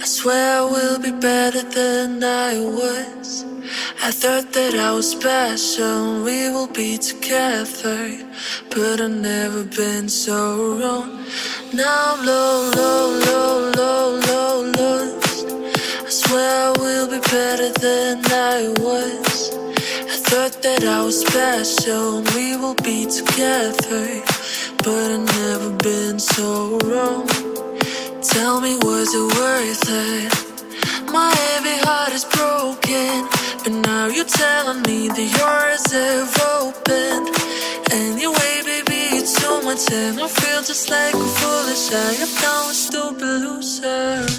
I swear I will be better than I was. I thought that I was special and we will be together, but I've never been so wrong. Now I'm low, low, low, low, low, lost. I swear I will be better than I was. I thought that I was special and we will be together, but I've never been so wrong. Tell me, was it worth it? My heavy heart is broken, but now you're telling me that yours have opened. Anyway, baby, it's so much and I feel just like a foolish. I have done with stupid losers.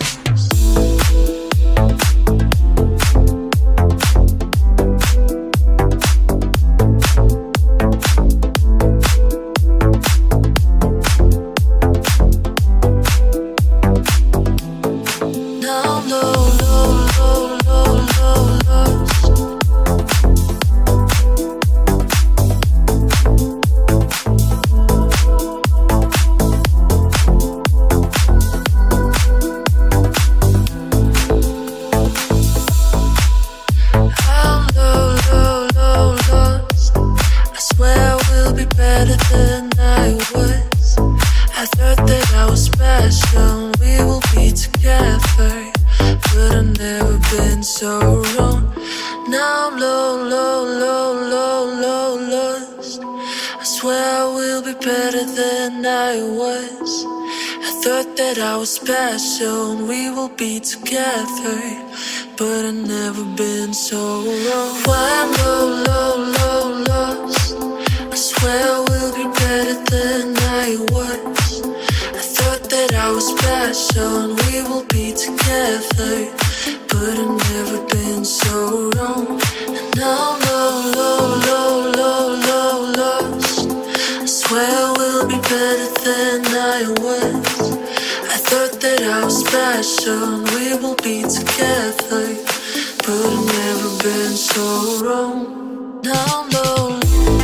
Better than I was. I thought that I was special, we will be together, but I've never been so wrong. Now I'm low, low, low, low, low, lost. I swear I will be better than I was. I thought that I was special and we will be together, but I've never been so wrong. Why I'm low, low, low, lost. I swear I will be better than I was. I thought that I was special and we will be together, but I've never been so wrong. And now I'm low, low, low, low, low, lost. I swear I will be better than I was. I thought that I was special and we will be together, but I've never been so wrong. Now I'm low.